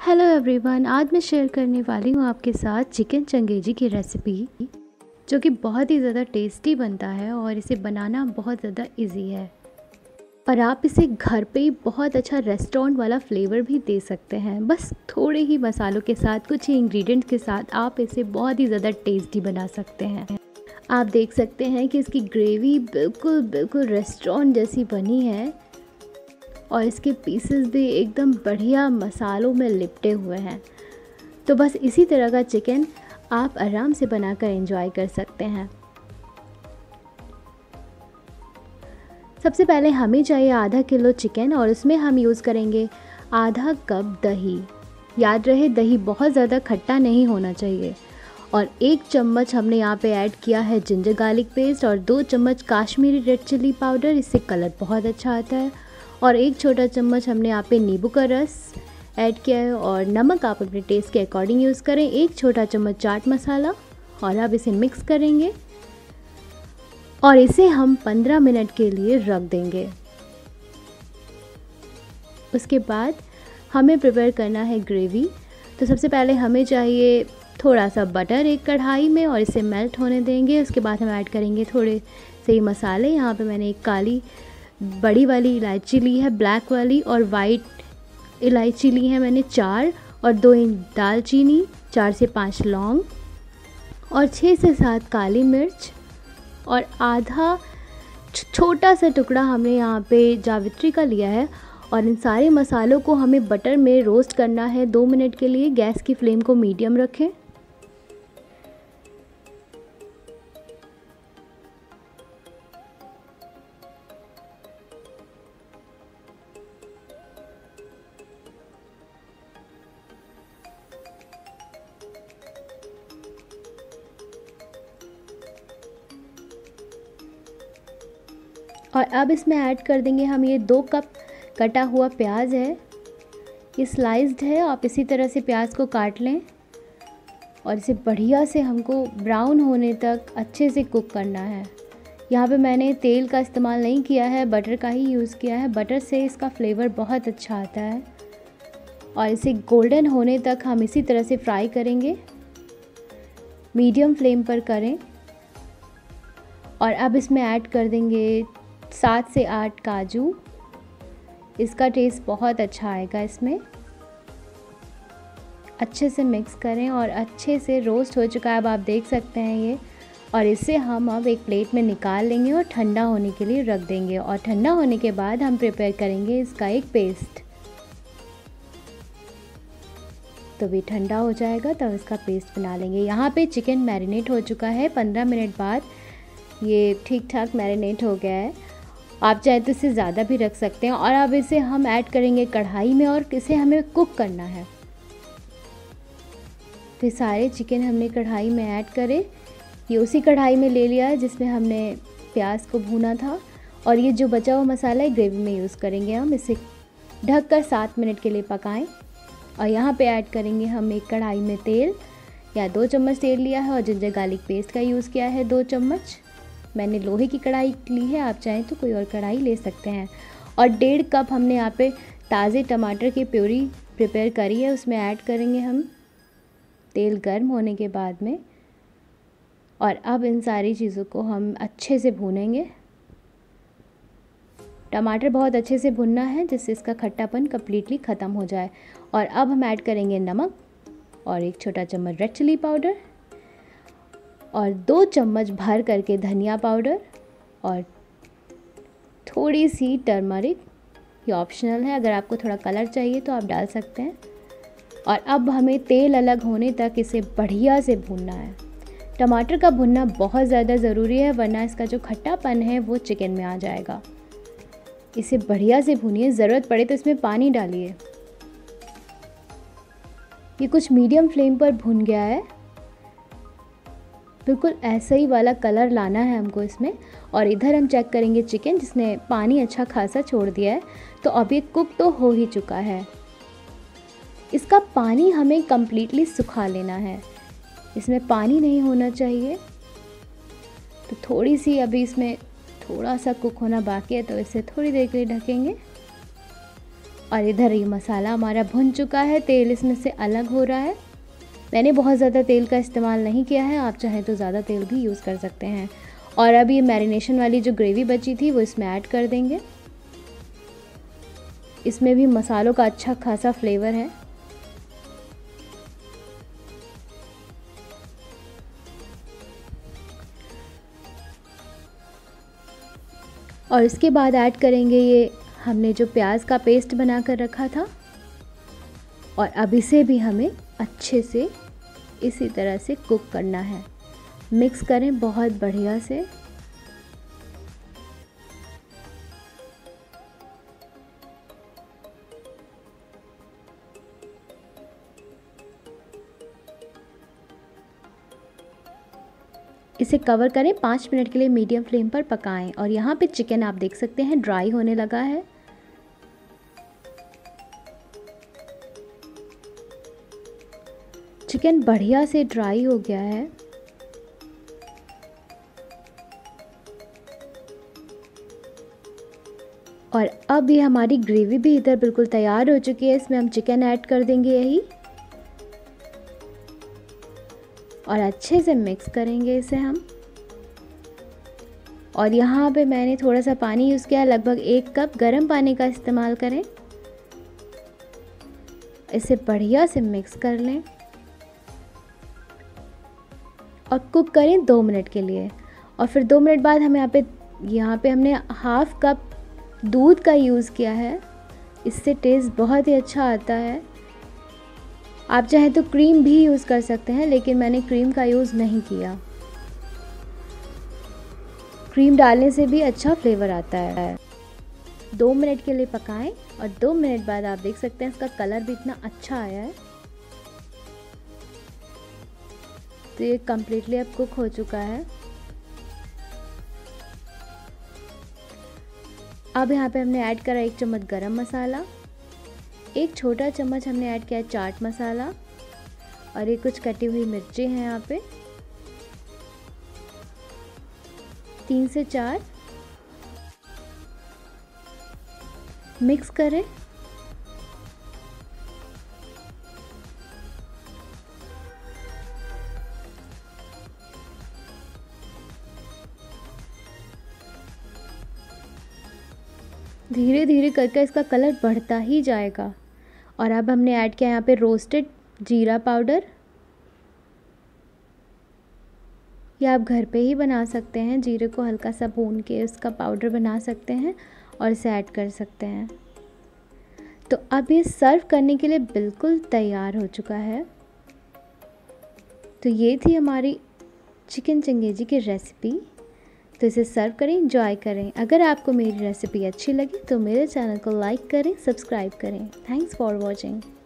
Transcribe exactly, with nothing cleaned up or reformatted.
Hello everyone, आज मैं share करने वाली हूँ आपके साथ चिकन चंगेजी की रेसिपी, जो कि बहुत ही ज़्यादा टेस्टी बनता है और इसे बनाना बहुत ज़्यादा इजी है। और आप इसे घर पे ही बहुत अच्छा रेस्टोरेंट वाला फ्लेवर भी दे सकते हैं। बस थोड़े ही मसालों के साथ, कुछ ही इंग्रेडिएंट्स के साथ आप इसे बहुत ही ज़्यादा टेस्टी बना सकते हैं। आप देख सकते हैं कि इसकी ग्रेवी बिल्कुल बिल्कुल रेस्टोरेंट जैसी बनी है और इसके पीसेस भी एकदम बढ़िया मसालों में लिपटे हुए हैं। तो बस इसी तरह का चिकन आप आराम से बनाकर एंजॉय कर सकते हैं। सबसे पहले हमें चाहिए आधा किलो चिकन और उसमें हम यूज़ करेंगे आधा कप दही। याद रहे, दही बहुत ज़्यादा खट्टा नहीं होना चाहिए। और एक चम्मच हमने यहाँ पे ऐड किया है जिंजर गार्लिक पेस्ट और दो चम्मच काश्मीरी रेड चिल्ली पाउडर, इससे कलर बहुत अच्छा आता है। और एक छोटा चम्मच हमने यहाँ पे नींबू का रस ऐड किया है और नमक आप अपने टेस्ट के अकॉर्डिंग यूज़ करें। एक छोटा चम्मच चाट मसाला और अब इसे मिक्स करेंगे और इसे हम पंद्रह मिनट के लिए रख देंगे। उसके बाद हमें प्रिपेयर करना है ग्रेवी। तो सबसे पहले हमें चाहिए थोड़ा सा बटर एक कढ़ाई में और इसे मेल्ट होने देंगे। उसके बाद हम ऐड करेंगे थोड़े से ही मसाले। यहाँ पे मैंने एक काली बड़ी वाली इलायची ली है, ब्लैक वाली, और वाइट इलायची ली है मैंने चार, और दो इंच दालचीनी, चार से पाँच लौंग और छः से सात काली मिर्च और आधा छोटा सा टुकड़ा हमने यहाँ पे जावित्री का लिया है। और इन सारे मसालों को हमें बटर में रोस्ट करना है दो मिनट के लिए। गैस की फ्लेम को मीडियम रखें। और अब इसमें ऐड कर देंगे हम ये दो कप कटा हुआ प्याज है। ये स्लाइस्ड है, आप इसी तरह से प्याज को काट लें और इसे बढ़िया से हमको ब्राउन होने तक अच्छे से कुक करना है। यहाँ पे मैंने तेल का इस्तेमाल नहीं किया है, बटर का ही यूज़ किया है। बटर से इसका फ्लेवर बहुत अच्छा आता है और इसे गोल्डन होने तक हम इसी तरह से फ्राई करेंगे, मीडियम फ्लेम पर करें। और अब इसमें ऐड कर देंगे सात से आठ काजू, इसका टेस्ट बहुत अच्छा आएगा इसमें। अच्छे से मिक्स करें और अच्छे से रोस्ट हो चुका है, अब आप देख सकते हैं ये। और इसे हम अब एक प्लेट में निकाल लेंगे और ठंडा होने के लिए रख देंगे। और ठंडा होने के बाद हम प्रिपेयर करेंगे इसका एक पेस्ट। तो भी ठंडा हो जाएगा तब इसका पेस्ट बना लेंगे। यहाँ पे चिकन मैरिनेट हो चुका है, पंद्रह मिनट बाद ये ठीक ठाक मैरिनेट हो गया है। आप चाहे तो इसे ज़्यादा भी रख सकते हैं। और अब इसे हम ऐड करेंगे कढ़ाई में और इसे हमें कुक करना है। तो सारे चिकन हमने कढ़ाई में ऐड करे। ये उसी कढ़ाई में ले लिया है जिसमें हमने प्याज को भूना था। और ये जो बचा हुआ मसाला है ग्रेवी में यूज़ करेंगे हम। इसे ढककर सात मिनट के लिए पकाएं। और यहाँ पे ऐड करेंगे हम एक कढ़ाई में तेल, या दो चम्मच तेल लिया है और जिंजर गार्लिक पेस्ट का यूज़ किया है दो चम्मच। मैंने लोहे की कढ़ाई ली है, आप चाहें तो कोई और कढ़ाई ले सकते हैं। और डेढ़ कप हमने यहाँ पे ताज़े टमाटर की प्यूरी प्रिपेयर करी है, उसमें ऐड करेंगे हम तेल गर्म होने के बाद में। और अब इन सारी चीज़ों को हम अच्छे से भूनेंगे। टमाटर बहुत अच्छे से भुनना है जिससे इसका खट्टापन कम्प्लीटली ख़त्म हो जाए। और अब हम ऐड करेंगे नमक और एक छोटा चम्मच रेड चिल्ली पाउडर और दो चम्मच भर करके धनिया पाउडर और थोड़ी सी टर्मरिक। ये ऑप्शनल है, अगर आपको थोड़ा कलर चाहिए तो आप डाल सकते हैं। और अब हमें तेल अलग होने तक इसे बढ़िया से भूनना है। टमाटर का भुनना बहुत ज़्यादा ज़रूरी है, वरना इसका जो खट्टापन है वो चिकन में आ जाएगा। इसे बढ़िया से भूनिए, ज़रूरत पड़े तो इसमें पानी डालिए। ये कुछ मीडियम फ्लेम पर भुन गया है, बिल्कुल ऐसा ही वाला कलर लाना है हमको इसमें। और इधर हम चेक करेंगे चिकन, जिसने पानी अच्छा खासा छोड़ दिया है। तो अब ये कुक तो हो ही चुका है। इसका पानी हमें कम्प्लीटली सुखा लेना है, इसमें पानी नहीं होना चाहिए। तो थोड़ी सी अभी इसमें थोड़ा सा कुक होना बाकी है, तो इसे थोड़ी देर के लिए ढकेंगे। और इधर ये मसाला हमारा भुन चुका है, तेल इसमें से अलग हो रहा है। मैंने बहुत ज़्यादा तेल का इस्तेमाल नहीं किया है, आप चाहें तो ज़्यादा तेल भी यूज़ कर सकते हैं। और अब ये मैरिनेशन वाली जो ग्रेवी बची थी वो इसमें ऐड कर देंगे। इसमें भी मसालों का अच्छा खासा फ्लेवर है। और इसके बाद ऐड करेंगे ये हमने जो प्याज का पेस्ट बना कर रखा था, और अब इसे भी हमें अच्छे से इसी तरह से कुक करना है। मिक्स करें बहुत बढ़िया से। इसे कवर करें, पाँच मिनट के लिए मीडियम फ्लेम पर पकाएं। और यहाँ पे चिकन आप देख सकते हैं ड्राई होने लगा है। चिकन बढ़िया से ड्राई हो गया है। और अब ये हमारी ग्रेवी भी इधर बिल्कुल तैयार हो चुकी है। इसमें हम चिकन ऐड कर देंगे यही, और अच्छे से मिक्स करेंगे इसे हम। और यहाँ पे मैंने थोड़ा सा पानी यूज़ किया, लगभग एक कप गर्म पानी का इस्तेमाल करें। इसे बढ़िया से मिक्स कर लें और कुक करें दो मिनट के लिए। और फिर दो मिनट बाद हमें यहाँ पे यहाँ पे हमने हाफ कप दूध का यूज़ किया है। इससे टेस्ट बहुत ही अच्छा आता है। आप चाहें तो क्रीम भी यूज़ कर सकते हैं, लेकिन मैंने क्रीम का यूज़ नहीं किया। क्रीम डालने से भी अच्छा फ्लेवर आता है। दो मिनट के लिए पकाएं, और दो मिनट बाद आप देख सकते हैं इसका कलर भी इतना अच्छा आया है। तो ये कम्प्लीटली अब कुक हो चुका है। अब यहाँ पे हमने ऐड करा एक चम्मच गरम मसाला, एक छोटा चम्मच हमने ऐड किया चाट मसाला, और ये कुछ कटी हुई मिर्ची हैं यहाँ पे, तीन से चार। मिक्स करें। धीरे धीरे करके इसका कलर बढ़ता ही जाएगा। और अब हमने ऐड किया यहाँ पे रोस्टेड जीरा पाउडर। या आप घर पे ही बना सकते हैं, जीरे को हल्का सा भून के उसका पाउडर बना सकते हैं और इसे ऐड कर सकते हैं। तो अब ये सर्व करने के लिए बिल्कुल तैयार हो चुका है। तो ये थी हमारी चिकन चंगेजी की रेसिपी। तो इसे सर्व करें, एंजॉय करें। अगर आपको मेरी रेसिपी अच्छी लगी तो मेरे चैनल को लाइक करें, सब्सक्राइब करें। Thanks for watching.